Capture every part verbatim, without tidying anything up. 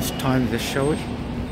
Let's time this, shall we?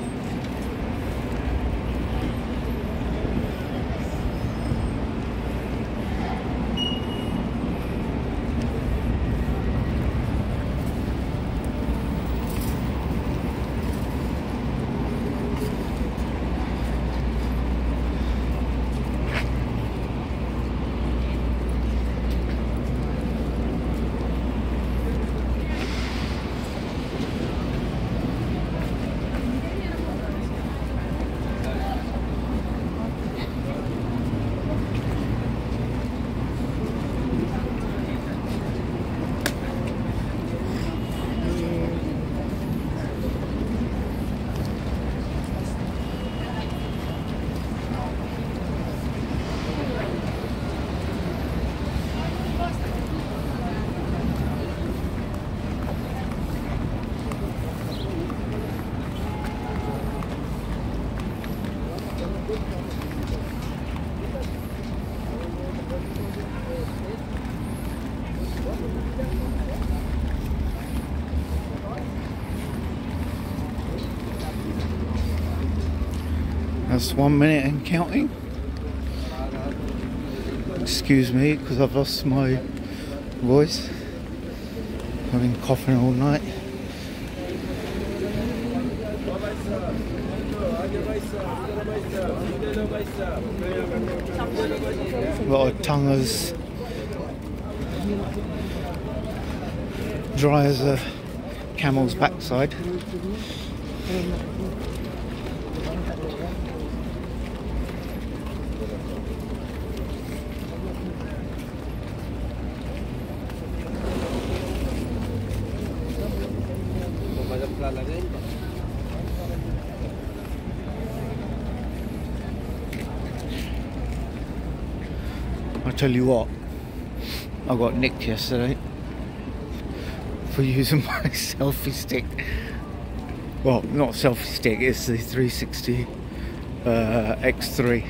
That's one minute and counting. Excuse me, because I've lost my voice. I've been coughing all night. A lot of tonguers, dry as a camel's backside. I tell you what, I got nicked yesterday for using my selfie stick. Well, not selfie stick, it's the three sixty uh, X three.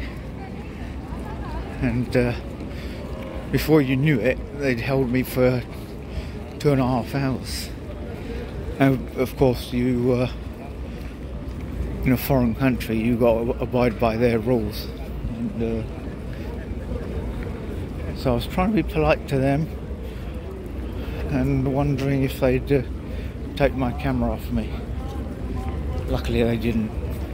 And uh, before you knew it, they'd held me for two and a half hours. And of course, you uh, in a foreign country, you got to abide by their rules. And, uh, so I was trying to be polite to them and wondering if they'd uh, take my camera off me. Luckily they didn't.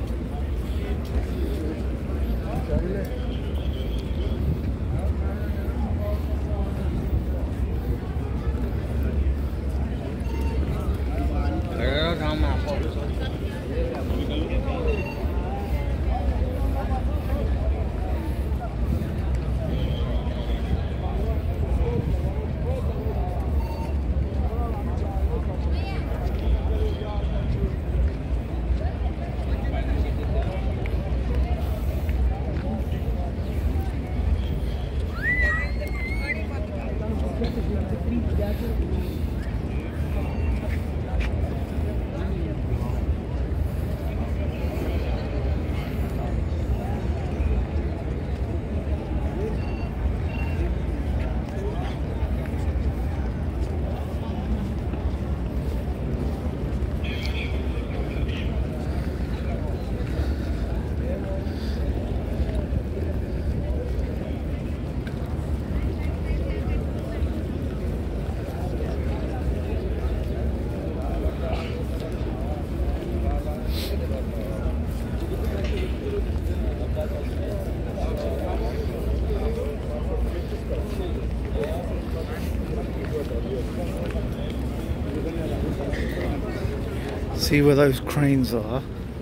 See where those cranes are?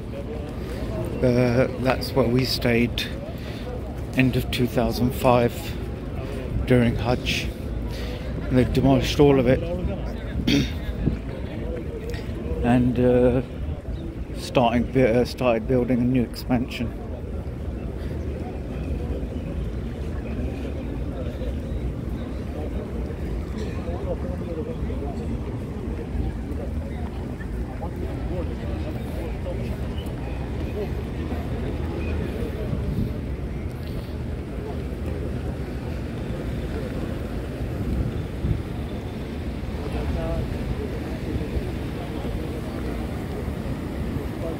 Uh, that's where we stayed end of two thousand five during Hajj. And they've demolished all of it and uh, starting uh, started building a new expansion.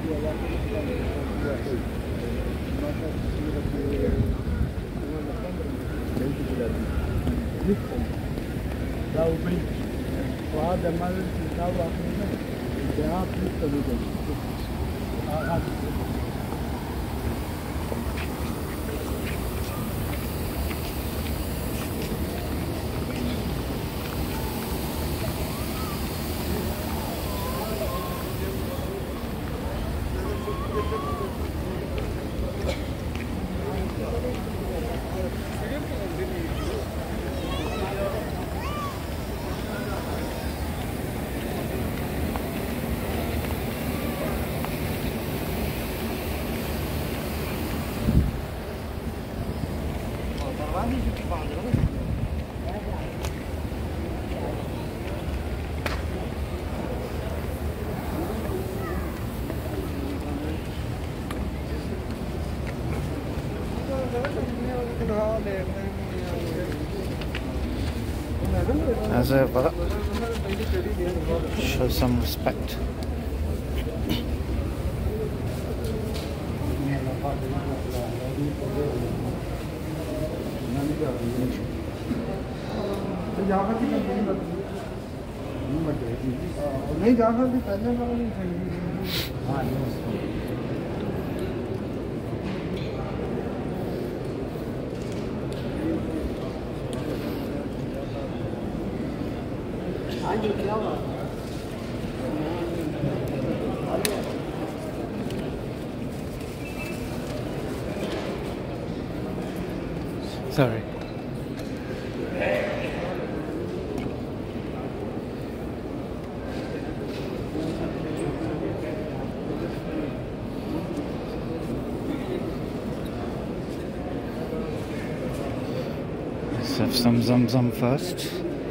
وهذا ما يتساوى الذهاب للطريق. As ever, show some respect. Sorry. Let's have some Zam Zam first.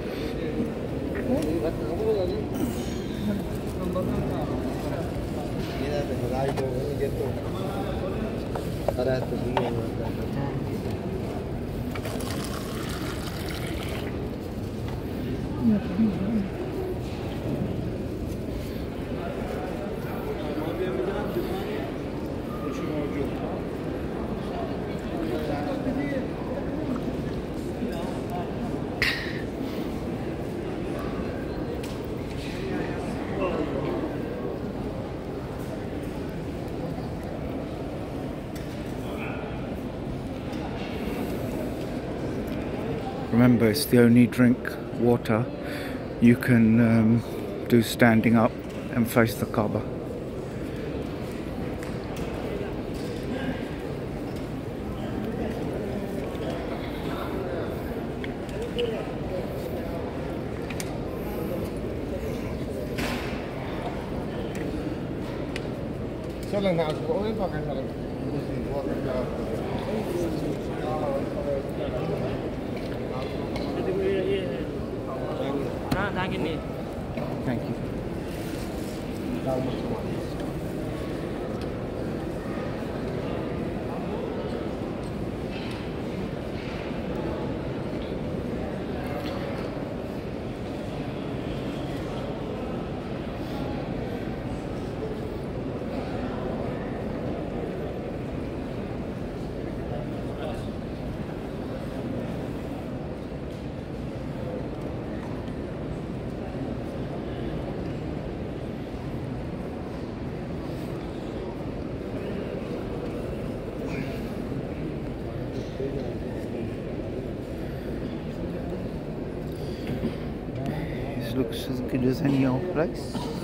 Remember, it's the only drink water you can um, do standing up and face the Kaaba. Thank you. This looks as good as any old place.